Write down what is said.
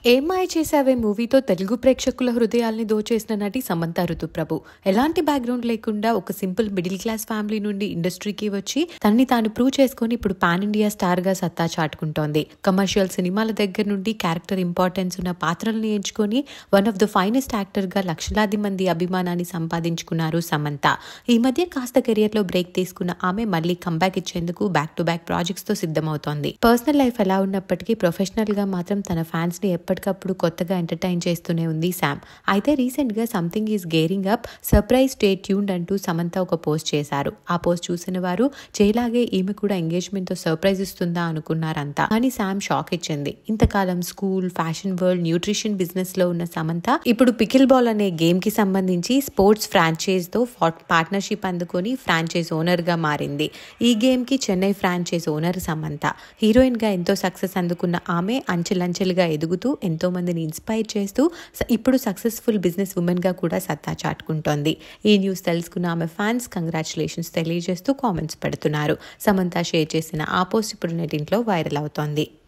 ఏం మాయ చేసావే మూవీతో తెలుగు ప్రేక్షకుల హృదయాల్ని దోచేసిన నటి సమంత ఋతుప్రభు. ఎలాంటి బ్యాక్గ్రౌండ్ లేకుండా ఒక సింపుల్ మిడిల్ క్లాస్ ఫ్యామిలీ నుండి ఇండస్ట్రీకి వచ్చి తనని తాను ప్రూవ్ చేసుకుని ఇప్పుడు పాన్ ఇండియా స్టార్ గా సత్తా చాటుకుంటోంది. కమర్షియల్ సినిమాల దగ్గర నుండి క్యారెక్టర్ ఇంపార్టెన్స్ ఉన్న పాత్రల్ని ఎంచుకొని one of the finest actor గా లక్షలాది మంది అభిమానాన్ని సంపాదించుకున్నారు సమంత. ఈ మధ్య కాస్త కెరియర్ లో బ్రేక్ తీసుకున్న ఆమె మళ్ళీ కంబ్యాక్ ఇచ్చేందుకు బ్యాక్ టు బ్యాక్ ప్రాజెక్ట్స్ తో సిద్ధమవుతోంది. పర్సనల్ లైఫ్ ఎలా ఉన్నప్పటికీ ప్రొఫెషనల్ గా మాత్రం తన ఫ్యాన్స్ ని ఎప్పటికప్పుడు కొత్తగా ఎంటర్టైన్ చేస్తూనే ఉంది శామ్. అయితే రీసెంట్ గా something is gearing up, surprise stay tuned అంటూ సమంత ఒక పోస్ట్ చేశారు. ఆ పోస్ట్ చూసిన వారు చేయలాగే ఈమె కూడా ఎంగేజ్మెంట్ తో సర్ప్రైజ్ ఇస్తుందా అనుకున్నారంతా. కానీ శామ్ షాక్ ఇచ్చింది. ఇంతకాలం school, fashion world, nutrition business లో ఉన్న సమంత ఇప్పుడు పికిల్ బాల్ అనే గేమ్ కి సంబంధించి స్పోర్ట్స్ ఫ్రాంచైజ్ తో పార్ట్నర్షిప్ అందుకొని ఫ్రాంచైజ్ ఓనర్ గా మారింది. ఈ గేమ్ కి Chennai franchise owner Samantha. Heroine గా ఎంతో సక్సెస్ అందుకున్న ఆమె అంచెలంచెలుగా ఎదుగుతూ ఎంతో మందిని ఇన్స్పైర్ చేస్తూ ఇప్పుడు సక్సెస్ఫుల్ బిజినెస్ ఉమెన్ గా కూడా సత్తా చాటుకుంటోంది. ఈ న్యూస్ తెలుసుకున్న ఆమె ఫ్యాన్స్ కంగ్రాచులేషన్స్ తెలియజేస్తూ కామెంట్స్ పెడుతున్నారు. సమంత షేర్ చేసిన ఆ పోస్ట్ ఇప్పుడు నెట్టింట్లో వైరల్ అవుతోంది.